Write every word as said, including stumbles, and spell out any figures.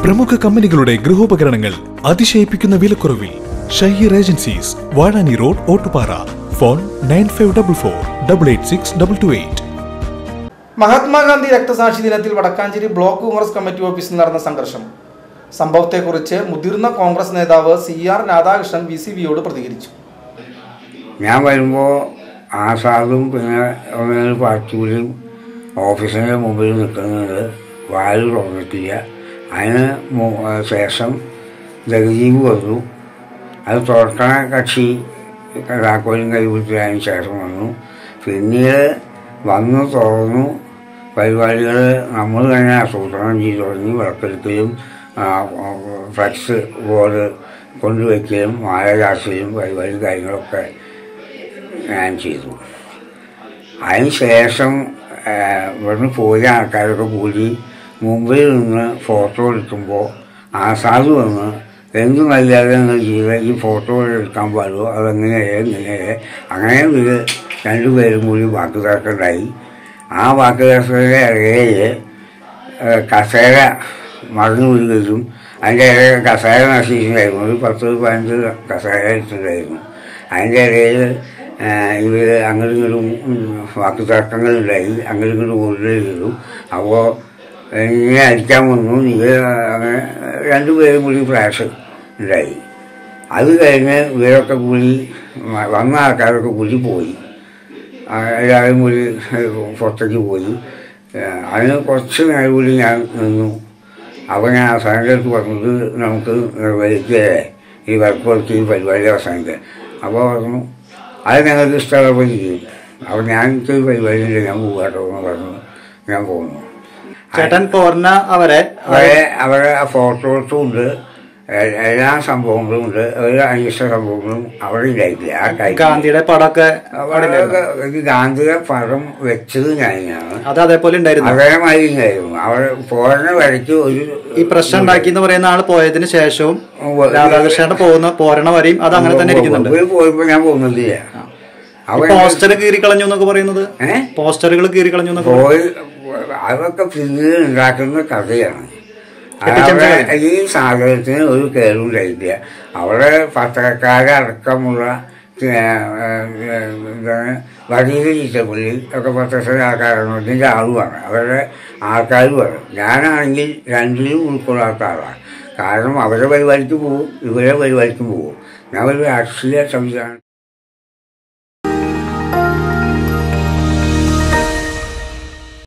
പ്രമുഖ കമ്പനികളുടെ ഗൃഹോപകരണങ്ങൾ അതിശയിപ്പിക്കുന്ന വിലക്കുറവിൽ. Shaheer agencies, Vazhani road, Ottupara. Phone nine five double four double eight six double two eight. Mahatma Gandhi രക്തസാക്ഷി ദിനത്തിൽ വടക്കാഞ്ചേരി ബ്ലോക്ക് കോൺഗ്രസ് കമ്മിറ്റി ഓഫീസിൽ നടന്ന സംഘർഷം. സംഭവത്തെക്കുറിച്ച് മുതിർന്ന കോൺഗ്രസ് നേതാവ് C R Radhakrishnan V C വിയോട് പ്രതികരിച്ചു. ഞാൻ വരുമ്പോൾ ആസാദും പിന്നെ പാർട്ടിയും ഓഫീസിൻ്റെ മുമ്പിൽ നിൽക്കുന്നത് വാല് തുറന്നിട്ടില്ല. അതിന് ശേഷം ജഗദീപ് വന്നു. അത് തുറക്കണ കക്ഷി താക്കോലും കൈപിടിച്ചതിന് ശേഷം വന്നു. പിന്നീട് വന്നു തുറന്നു. പരിപാടികൾ നമ്മൾ തന്നെ ആസൂത്രണം ചെയ്ത് തുടങ്ങി. വിളക്കെടുക്കലും ഫ്ലക്സ് ബോർഡ് കൊണ്ടുവയ്ക്കലും മാല ചാർച്ചലും പരിപാടി കാര്യങ്ങളൊക്കെ ഞാൻ ചെയ്തു. അതിന് ശേഷം ഇവിടുന്ന് പോയ ആൾക്കാരൊക്കെ കൂടി മുമ്പിൽ നിന്ന് ഫോട്ടോ എടുക്കുമ്പോൾ ആസാദ് വന്ന് എന്ത് നല്ലത് നിങ്ങൾ ചെയ്ത് ഈ ഫോട്ടോ എടുക്കാൻ പാടുമോ, അതെങ്ങനെയേ എങ്ങനെയേ അങ്ങനെ ഇത് രണ്ടുപേരും കൂടി വാക്ക് തർക്കമുണ്ടായി. ആ വാക്ക് തർക്കത്തിൻ്റെ ഇടയിൽ കസേര മറന്നു വീഴുകയും അതിൻ്റെ ഇടയിൽ കസേര നശിച്ചിട്ടുണ്ടായിരുന്നു. ഒരു പത്ത് പതിനഞ്ച് കസേര എടുത്തിട്ടുണ്ടായിരുന്നു. അതിൻ്റെ ഇടയിൽ ഇവർ അങ്ങോട്ടും ഇങ്ങോട്ടും വാക്ക് തർക്കങ്ങളുണ്ടായി. അങ്ങോട്ടും ഇങ്ങോട്ടും ഓടുകയും ചെയ്തു. അപ്പോൾ ഇങ്ങനെ അടിക്കാൻ വന്നു. ഇത് അങ്ങനെ രണ്ടുപേരും കൂടി ഫ്ലാഷ് ഉണ്ടായി. അത് കഴിഞ്ഞ് ഇവരൊക്കെ കൂടി വന്ന ആൾക്കാരൊക്കെ കൂടി പോയി. എല്ലാവരും കൂടി പുറത്തേക്ക് പോയി. അതിന് കുറച്ച് നേരം കൂടി ഞാൻ നിന്നു. അപ്പോൾ ഞാൻ അവസാനത്തെ അടുത്ത് പറഞ്ഞത് നമുക്ക് നിർവഹിക്കുകയല്ലേ ഈ വർക്ക് വർക്ക് ഈ പരിപാടി അവസാനിക്കുക. അപ്പോൾ പറഞ്ഞു അത് ഞങ്ങൾക്ക് ഇഷ്ടമുള്ളപ്പോൾ ചെയ്യും. അപ്പോൾ ഞാൻ എനിക്ക് പരിപാടി ഉണ്ട്, ഞാൻ പോകാട്ടോ എന്ന് പറഞ്ഞു ഞാൻ പോകുന്നു. ചേട്ടൻ പോർണ അവരെ അവരെ അവരെ ആ ഫോട്ടോസും ഉണ്ട്, എല്ലാ സംഭവങ്ങളും ഉണ്ട്. ഒരു അന്വേഷണ സംഭവങ്ങളും അവിടെ ഇല്ലായിട്ടില്ല. ഗാന്ധിയുടെ പടമൊക്കെ ഗാന്ധിയുടെ പടം വെച്ചത് ഞാനാണ്. അത് അതേപോലെ ഉണ്ടായിരുന്നു, അതേമാതിരി ഉണ്ടായിരുന്നു. അവിടെ പോരണ വരയ്ക്ക് ഒരു ഈ പ്രശ്നം ഉണ്ടാക്കി എന്ന് പറയുന്ന ആള് പോയതിന് ശേഷവും രാധാകൃഷ്ണന്റെ പോകുന്ന പോരണ വരെയും അത് അങ്ങനെ തന്നെ ഇരിക്കുന്നുണ്ട്. പോയപ്പോ ഞാൻ പോകുന്നില്ല. പോസ്റ്റർ കീറിക്കളഞ്ഞു എന്നൊക്കെ പറയുന്നത്, പോസ്റ്ററുകൾ കീറിക്കളഞ്ഞു എന്നൊക്കെ പോയി അതൊക്കെ പിന്നീട് ഉണ്ടാക്കുന്ന കഥയാണ്. ഈ സാഹചര്യത്തിന് ഒരു കേടുണ്ടായില്ല. അവിടെ പത്രക്കാരടക്കമുള്ള എന്താണ് വടീര ചീറ്റപ്പള്ളി ഒക്കെ പത്രത്തിലെ ആൾക്കാരാണ്, ഇതിൻ്റെ ആളുമാണ്, അവരുടെ ആൾക്കാരുമാണ്. ഞാനാണെങ്കിൽ രണ്ടിലും ഉൾക്കൊള്ളാത്ത ആളാണ്. കാരണം അവരുടെ പരിപാടിക്ക് പോകും, ഇവരുടെ പരിപാടിക്കും പോകും. ഞാൻ ഒരു രാഷ്ട്രീയ സംവിധാനം